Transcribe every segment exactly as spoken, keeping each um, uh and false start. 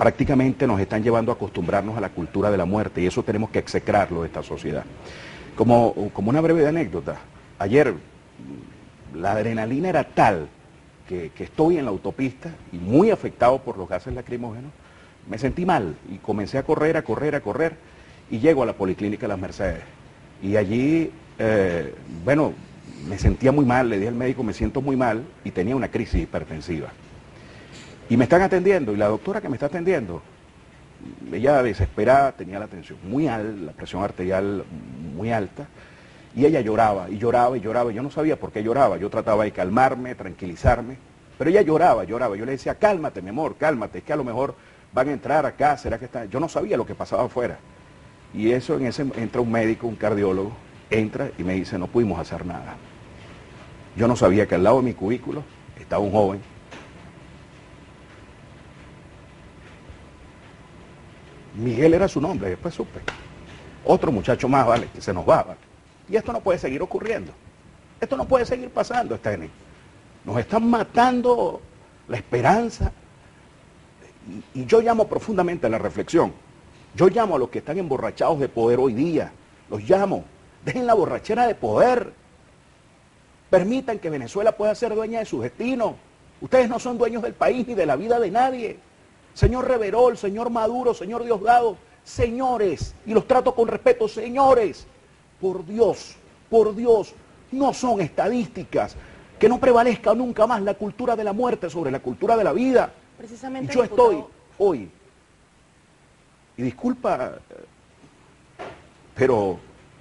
prácticamente nos están llevando a acostumbrarnos a la cultura de la muerte y eso tenemos que execrarlo de esta sociedad. Como, como una breve anécdota, ayer la adrenalina era tal que, que estoy en la autopista y muy afectado por los gases lacrimógenos, me sentí mal y comencé a correr, a correr, a correr y llego a la Policlínica de las Mercedes. Y allí, eh, bueno, me sentía muy mal, le dije al médico, me siento muy mal y tenía una crisis hipertensiva. Y me están atendiendo y la doctora que me está atendiendo, ella desesperada, tenía la tensión muy alta, la presión arterial muy alta, y ella lloraba, y lloraba, y lloraba, y yo no sabía por qué lloraba, yo trataba de calmarme, tranquilizarme, pero ella lloraba, lloraba, yo le decía, cálmate mi amor, cálmate, es que a lo mejor van a entrar acá, será que están, yo no sabía lo que pasaba afuera, y eso en ese entra un médico, un cardiólogo, entra y me dice, no pudimos hacer nada. Yo no sabía que al lado de mi cubículo estaba un joven, Miguel era su nombre, después supe, otro muchacho más, vale, que se nos va, vale. Y esto no puede seguir ocurriendo. Esto no puede seguir pasando, Steny. Nos están matando la esperanza. Y, y yo llamo profundamente a la reflexión. Yo llamo a los que están emborrachados de poder hoy día. Los llamo. Dejen la borrachera de poder. Permitan que Venezuela pueda ser dueña de su destino. Ustedes no son dueños del país ni de la vida de nadie. Señor Reverol, señor Maduro, señor Diosdado, señores, y los trato con respeto, señores. Por Dios, por Dios, no son estadísticas. Que no prevalezca nunca más la cultura de la muerte sobre la cultura de la vida. Precisamente, y yo diputado... estoy hoy, y disculpa, pero,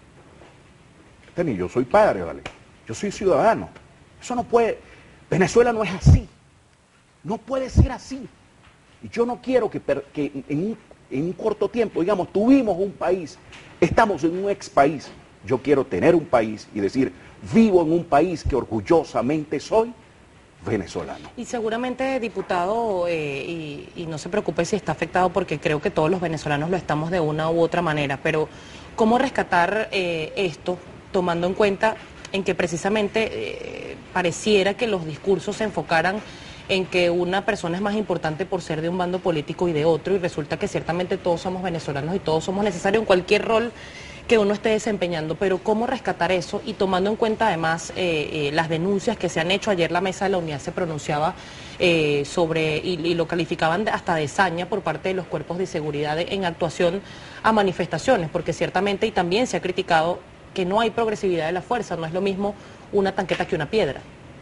Steny, yo soy padre, ¿vale? Yo soy ciudadano. Eso no puede, Venezuela no es así. No puede ser así. Y yo no quiero que, que en, un, en un corto tiempo, digamos, tuvimos un país, estamos en un ex país. Yo quiero tener un país y decir, vivo en un país que orgullosamente soy venezolano. Y seguramente, diputado, eh, y, y no se preocupe si está afectado porque creo que todos los venezolanos lo estamos de una u otra manera, pero ¿cómo rescatar eh, esto tomando en cuenta en que precisamente eh, pareciera que los discursos se enfocaran en que una persona es más importante por ser de un bando político y de otro, y resulta que ciertamente todos somos venezolanos y todos somos necesarios en cualquier rol que uno esté desempeñando, pero ¿cómo rescatar eso? Y tomando en cuenta además eh, eh, las denuncias que se han hecho, ayer la mesa de la unidad se pronunciaba eh, sobre, y, y lo calificaban de, hasta de saña por parte de los cuerpos de seguridad de, en actuación a manifestaciones, porque ciertamente, y también se ha criticado que no hay progresividad de la fuerza, no es lo mismo una tanqueta que una piedra.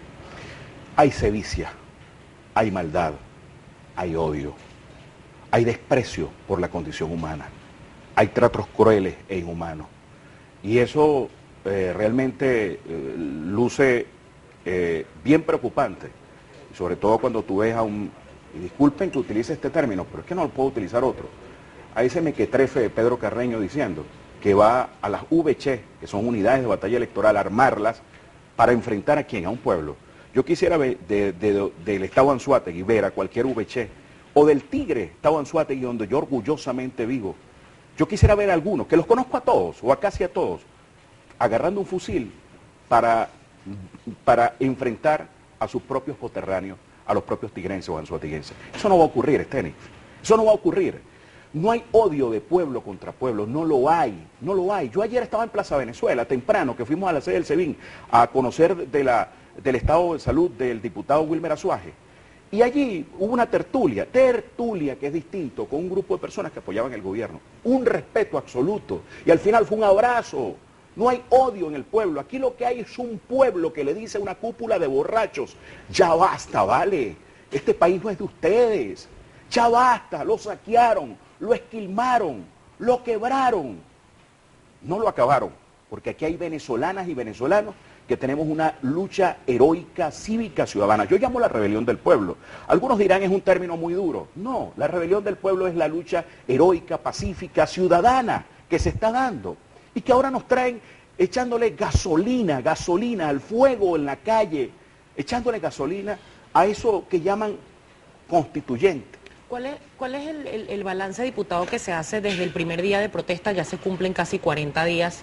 Hay sevicia, hay maldad, hay odio, hay desprecio por la condición humana. Hay tratos crueles e inhumanos. Y eso eh, realmente eh, luce eh, bien preocupante, sobre todo cuando tú ves a un, y disculpen que utilice este término, pero es que no lo puedo utilizar otro, a ese mequetrefe de Pedro Carreño diciendo que va a las U V C, que son unidades de batalla electoral, a armarlas para enfrentar a quién, a un pueblo. Yo quisiera ver de, de, de, del Estado Anzoátegui ver a cualquier U V C, o del Tigre Estado Anzoátegui, donde yo orgullosamente vivo. Yo quisiera ver a algunos, que los conozco a todos, o a casi a todos, agarrando un fusil para, para enfrentar a sus propios coterráneos, a los propios tigrenses o anzoatiguenses. Eso no va a ocurrir, Steny. Eso no va a ocurrir. No hay odio de pueblo contra pueblo, no lo hay, no lo hay. Yo ayer estaba en Plaza Venezuela, temprano, que fuimos a la sede del SEBIN a conocer de la, del estado de salud del diputado Wilmer Azuaje. Y allí hubo una tertulia, tertulia que es distinto, con un grupo de personas que apoyaban el gobierno. Un respeto absoluto. Y al final fue un abrazo. No hay odio en el pueblo. Aquí lo que hay es un pueblo que le dice a una cúpula de borrachos, ya basta, vale. Este país no es de ustedes. Ya basta. Lo saquearon, lo esquilmaron, lo quebraron. No lo acabaron, porque aquí hay venezolanas y venezolanos que tenemos una lucha heroica, cívica, ciudadana. Yo llamo la rebelión del pueblo. Algunos dirán es un término muy duro. No, la rebelión del pueblo es la lucha heroica, pacífica, ciudadana que se está dando. Y que ahora nos traen echándole gasolina, gasolina al fuego en la calle, echándole gasolina a eso que llaman constituyente. ¿Cuál es, cuál es el, el, el balance, diputado, que se hace desde el primer día de protesta? Ya se cumplen casi cuarenta días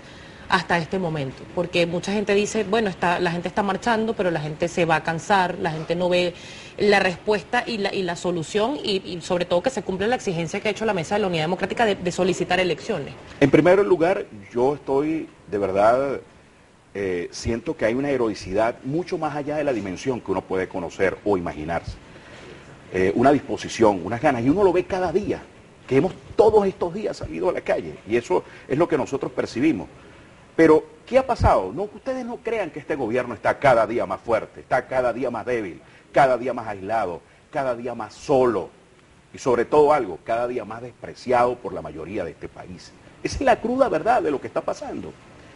hasta este momento? Porque mucha gente dice, bueno, está, la gente está marchando, pero la gente se va a cansar, la gente no ve la respuesta y la, y la solución, y, y sobre todo que se cumple la exigencia que ha hecho la Mesa de la Unidad Democrática de, de solicitar elecciones. En primer lugar, yo estoy de verdad, eh, siento que hay una heroicidad mucho más allá de la dimensión que uno puede conocer o imaginarse. Eh, una disposición, unas ganas, y uno lo ve cada día, que hemos todos estos días salido a la calle, y eso es lo que nosotros percibimos. Pero, ¿qué ha pasado? No, ustedes no crean que este gobierno está cada día más fuerte, está cada día más débil, cada día más aislado, cada día más solo, y sobre todo algo, cada día más despreciado por la mayoría de este país. Esa es la cruda verdad de lo que está pasando.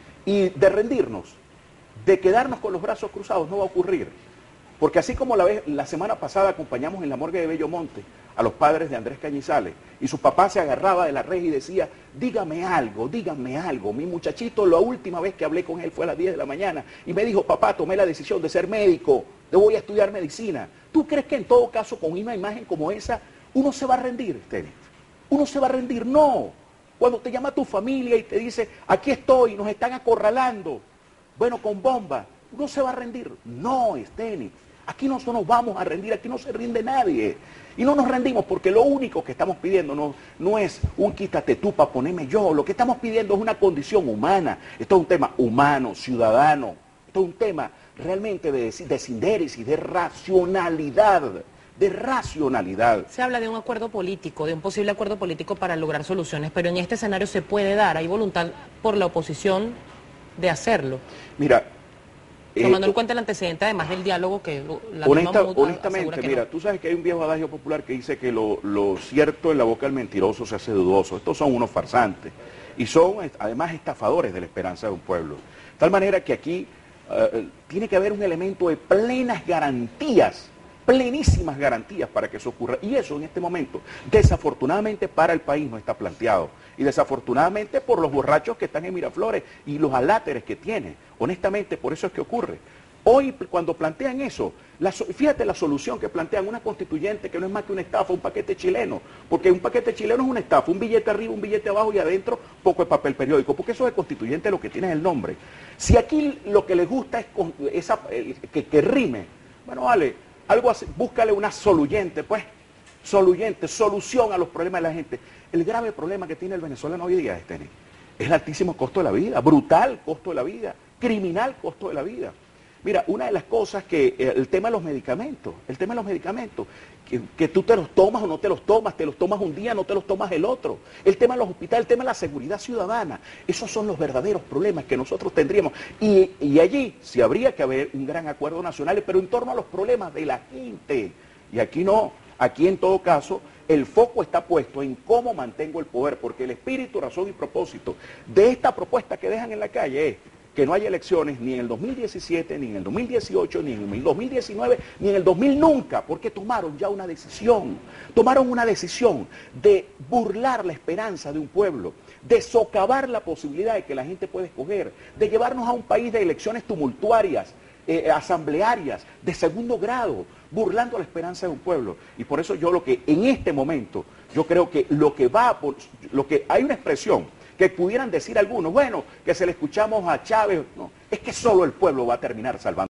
Y de rendirnos, de quedarnos con los brazos cruzados, no va a ocurrir. Porque así como la, vez, la semana pasada acompañamos en la morgue de Bellomonte a los padres de Andrés Cañizales, y su papá se agarraba de la reja y decía, dígame algo, dígame algo. Mi muchachito, la última vez que hablé con él fue a las diez de la mañana, y me dijo, papá, tomé la decisión de ser médico, de voy a estudiar medicina. ¿Tú crees que en todo caso, con una imagen como esa, uno se va a rendir, Stenix? ¿Uno se va a rendir? No. Cuando te llama tu familia y te dice, aquí estoy, nos están acorralando, bueno, con bomba, ¿uno se va a rendir? No, Stenix. Aquí no nos vamos a rendir, aquí no se rinde nadie. Y no nos rendimos porque lo único que estamos pidiendo no, no es un quítate tú para ponerme yo. Lo que estamos pidiendo es una condición humana. Esto es un tema humano, ciudadano. Esto es un tema realmente de, de sindéresis, de racionalidad. De racionalidad. Se habla de un acuerdo político, de un posible acuerdo político para lograr soluciones, pero en este escenario se puede dar. ¿Hay voluntad por la oposición de hacerlo? Mira, tomando eh, en cuenta el antecedente, además del diálogo que la honesta, misma honestamente, que mira, no. tú sabes que hay un viejo adagio popular que dice que lo, lo cierto en la boca del mentiroso se hace dudoso. Estos son unos farsantes y son además estafadores de la esperanza de un pueblo. De tal manera que aquí uh, tiene que haber un elemento de plenas garantías, plenísimas garantías para que eso ocurra. Y eso en este momento, desafortunadamente para el país no está planteado. Y desafortunadamente por los borrachos que están en Miraflores y los aláteres que tiene. Honestamente, por eso es que ocurre. Hoy, cuando plantean eso, la, fíjate la solución que plantean, una constituyente que no es más que una estafa, un paquete chileno. Porque un paquete chileno es una estafa, un billete arriba, un billete abajo y adentro poco de papel periódico. Porque eso de constituyente lo que tiene es el nombre. Si aquí lo que les gusta es con, esa, eh, que, que rime, bueno, vale, algo así, búscale una soluyente, pues, soluyente, solución a los problemas de la gente. El grave problema que tiene el venezolano hoy día, Stenix, es el altísimo costo de la vida, brutal costo de la vida, criminal costo de la vida. Mira, una de las cosas que, eh, el tema de los medicamentos, el tema de los medicamentos, que, que tú te los tomas o no te los tomas, te los tomas un día, no te los tomas el otro. El tema de los hospitales, el tema de la seguridad ciudadana, esos son los verdaderos problemas que nosotros tendríamos. Y, y allí sí habría que haber un gran acuerdo nacional, pero en torno a los problemas de la gente. Y aquí no, aquí en todo caso, el foco está puesto en cómo mantengo el poder, porque el espíritu, razón y propósito de esta propuesta que dejan en la calle es que no haya elecciones ni en el dos mil diecisiete, ni en el dos mil dieciocho, ni en el dos mil diecinueve, ni en el dos mil nunca, porque tomaron ya una decisión, tomaron una decisión de burlar la esperanza de un pueblo, de socavar la posibilidad de que la gente pueda escoger, de llevarnos a un país de elecciones tumultuarias, eh, asamblearias, de segundo grado, burlando la esperanza de un pueblo. Y por eso yo lo que en este momento, yo creo que lo que va, por, lo que hay una expresión que pudieran decir algunos, bueno, que se le escuchamos a Chávez, no, es que solo el pueblo va a terminar salvando.